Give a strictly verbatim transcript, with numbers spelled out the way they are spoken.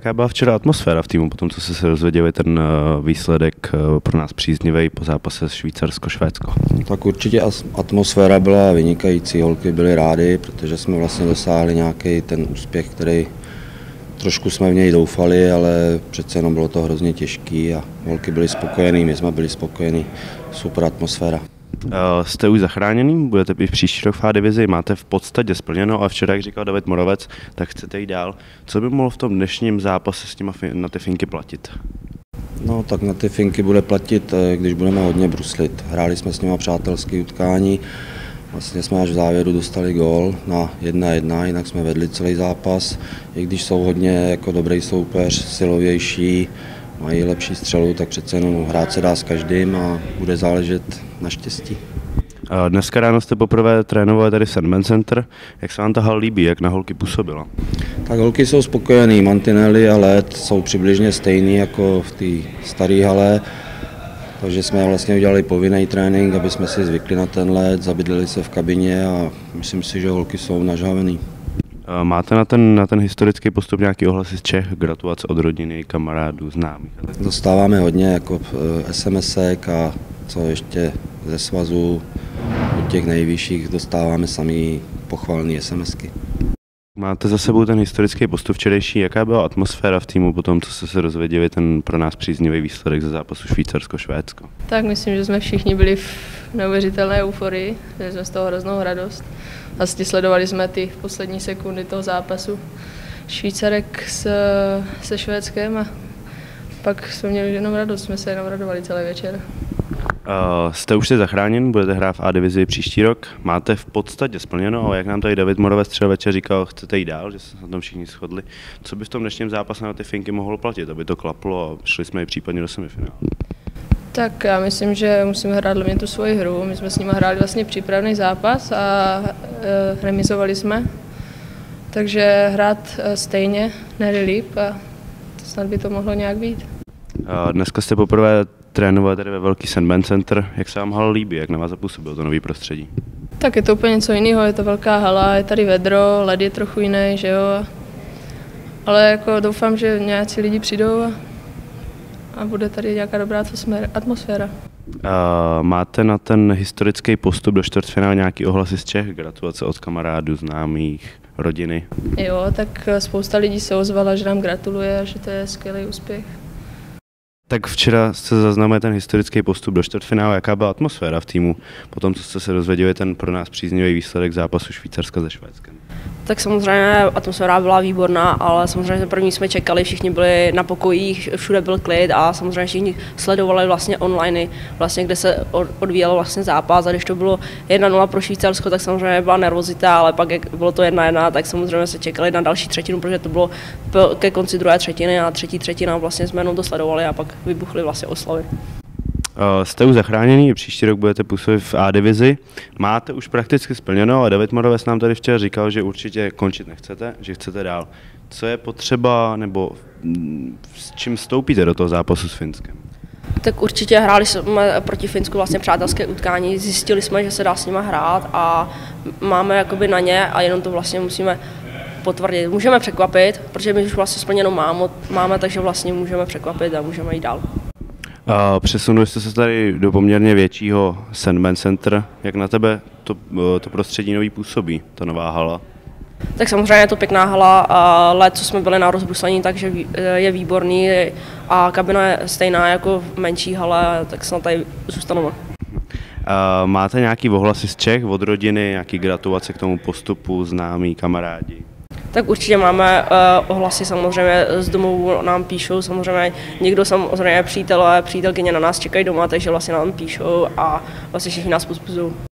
jaká byla včera atmosféra v týmu, potom co jste se dozvěděli ten výsledek pro nás příznivý po zápase Švýcarsko-Švédsko? Tak určitě atmosféra byla vynikající, holky byly rády, protože jsme vlastně dosáhli nějaký ten úspěch, který trošku jsme v něj doufali, ale přece jenom bylo to hrozně těžký a holky byly spokojený, my jsme byli spokojení, super atmosféra. Jste už zachráněný, budete i v příští rok v A divizi, máte v podstatě splněno a včera, jak říkal David Moravec, tak chcete jít dál. Co by mohlo v tom dnešním zápase s těma na ty finky platit? No tak na ty finky bude platit, když budeme hodně bruslit. Hráli jsme s nimi přátelské utkání, vlastně jsme až v závěru dostali gól na jedna jedna, jinak jsme vedli celý zápas. I když jsou hodně jako dobrý soupeř, silovější, mají lepší střelu, tak přece jenom hrát se dá s každým a bude záležet na štěstí. Dneska ráno jste poprvé trénovali tady v Sandman Center. Jak se vám ta hal líbí, jak na holky působila? Tak holky jsou spokojený, mantinely a led jsou přibližně stejný jako v té staré hale. Takže jsme vlastně udělali povinný trénink, aby jsme si zvykli na ten led, zabydleli se v kabině a myslím si, že holky jsou nažhavený. Máte na ten, na ten historický postup nějaký ohlasy z Čech, gratulace od rodiny, kamarádů, známých? Dostáváme hodně jako SMSek a co ještě ze svazu, od těch nejvyšších dostáváme sami pochvalné SMSky. Máte za sebou ten historický postup včerejší. Jaká byla atmosféra v týmu po tom, co jste se dozvěděli ten pro nás příznivý výsledek ze zápasu Švýcarsko-Švédsko? Tak myslím, že jsme všichni byli v neuvěřitelné euforii, že jsme z toho hroznou radost. Vlastně sledovali jsme ty poslední sekundy toho zápasu Švýcarek s, se Švédskem a pak jsme měli jenom radost, jsme se jenom radovali celý večer. Uh, jste už se zachráněn, budete hrát v A divizi příští rok, máte v podstatě splněno, ale jak nám tady David Moravec třeba večer říkal, chcete jít dál, že se na tom všichni shodli. Co by v tom dnešním zápase na ty finky mohlo platit, aby to klaplo a šli jsme i případně do semifinále? Tak já myslím, že musíme hrát hlavně tu svoji hru. My jsme s nimi hráli vlastně přípravný zápas a e, remizovali jsme. Takže hrát e, stejně, ne líp a snad by to mohlo nějak být. Uh, dneska jste poprvé trénovali tady ve velký Sandman Center. Jak se vám hala líbí, jak na vás zapůsobilo to nový prostředí? Tak je to úplně něco jiného, je to velká hala, je tady vedro, led je trochu jiný, že jo. Ale jako doufám, že nějací lidi přijdou a, a bude tady nějaká dobrá atmosféra. Uh, máte na ten historický postup do čtvrtfinále nějaký ohlasy z Čech? Gratulace od kamarádů, známých, rodiny? Jo, tak spousta lidí se ozvala, že nám gratuluje a že to je skvělý úspěch. Tak včera jste zaznamenali ten historický postup do čtvrtfinále. Jaká byla atmosféra v týmu po tom, co jste se dozvěděli ten pro nás příznivý výsledek zápasu Švýcarska se Švédskem? Tak samozřejmě atmosféra byla výborná, ale samozřejmě první jsme čekali, všichni byli na pokojích, všude byl klid a samozřejmě všichni sledovali vlastně online, vlastně, kde se odvíjel vlastně zápas a když to bylo jedna nula pro Švýcarsko, tak samozřejmě byla nervozita, ale pak jak bylo to jedna jedna, tak samozřejmě se čekali na další třetinu, protože to bylo ke konci druhé třetiny a třetí třetina vlastně jsme jenom to sledovali a pak vybuchly vlastně oslavy. Jste už zachráněný, příští rok budete působit v A divizi. Máte už prakticky splněno a David Moravec nám tady včera říkal, že určitě končit nechcete, že chcete dál. Co je potřeba nebo s čím vstoupíte do toho zápasu s Finskem? Tak určitě hráli jsme proti Finsku vlastně přátelské utkání, zjistili jsme, že se dá s nima hrát a máme jakoby na ně a jenom to vlastně musíme potvrdit. Můžeme překvapit, protože my už vlastně splněno máme, máme, takže vlastně můžeme překvapit a můžeme jít dál. Uh, přesunuli jste se tady do poměrně většího Sandman Center. Jak na tebe to, to prostředí nový působí, ta nová hala? Tak samozřejmě je to pěkná hala a let, co jsme byli na rozbruslení, takže je výborný a kabina je stejná jako v menší hale, tak snad tady zůstaneme. Uh, máte nějaký ohlasy z Čech, od rodiny, nějaký gratulace k tomu postupu, známí, kamarádi? Tak určitě máme uh, ohlasy samozřejmě z domovů, nám píšou, samozřejmě někdo samozřejmě přítel a přítelkyně na nás čekají doma, takže vlastně nám píšou a vlastně všichni nás pozbuzují.